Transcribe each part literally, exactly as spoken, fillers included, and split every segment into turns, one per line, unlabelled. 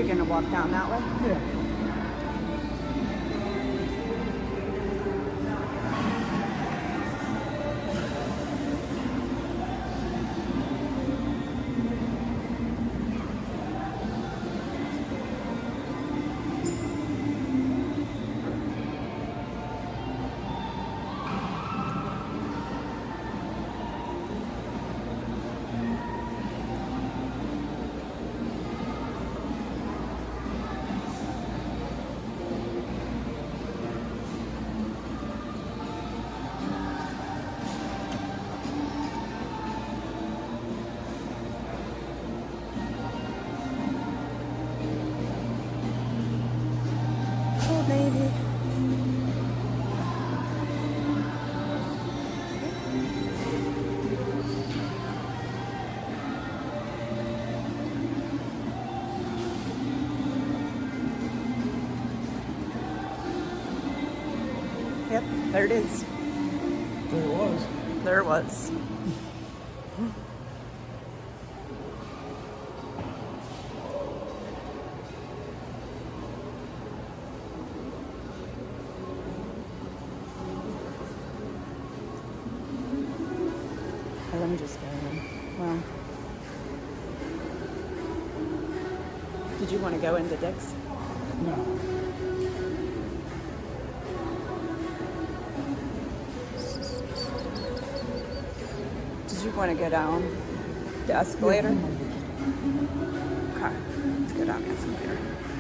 we gonna walk down that way?
Yeah.
Baby. Yep, there it is.
There it was.
There it was. Let me just go in. Well, did you want to go into Dick's?
No.
Did you want to go down the escalator? Okay, let's go down the escalator.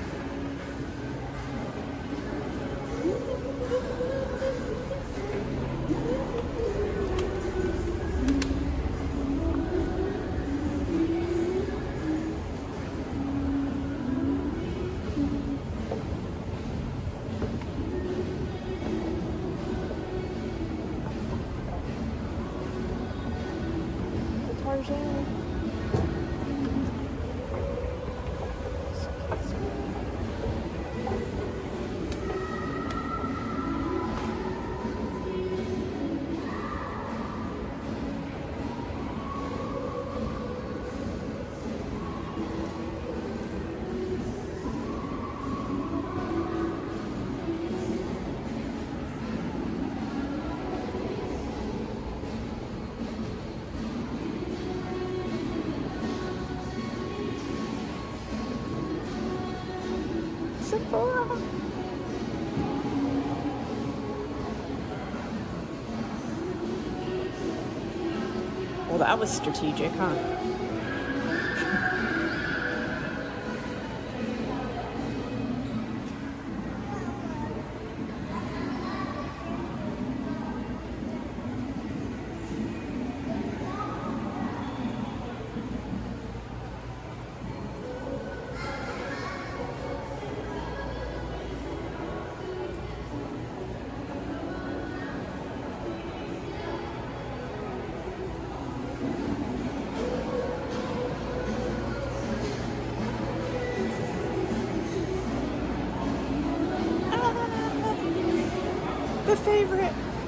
Sephora. Well, that was strategic, huh? The favorite.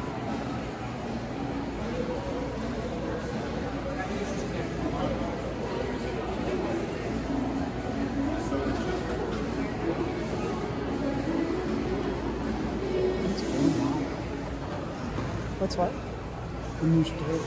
What's what?
The new store.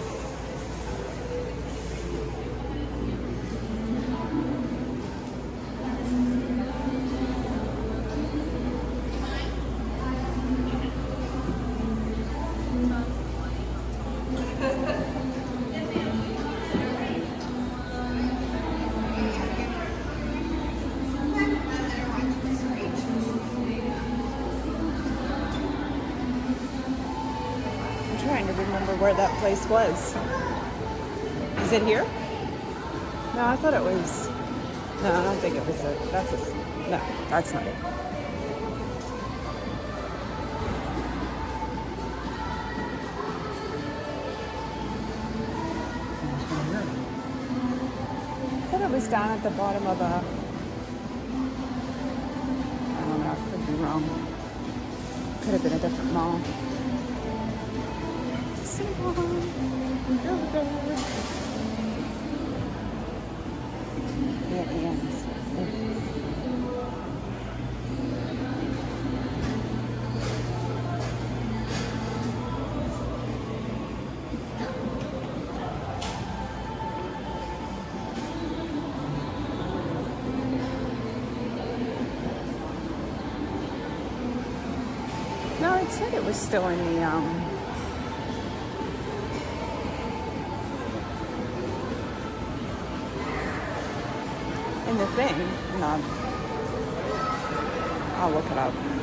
Trying to remember where that place was. Is it here? No, I thought it was. No, I don't think it was it. That's a. No, that's not it. I thought it was down at the bottom of a. I don't know. I could be wrong. Could have been a different mall. It ends. It said it was still in the, um, in the thing. And I'll, I'll look it up.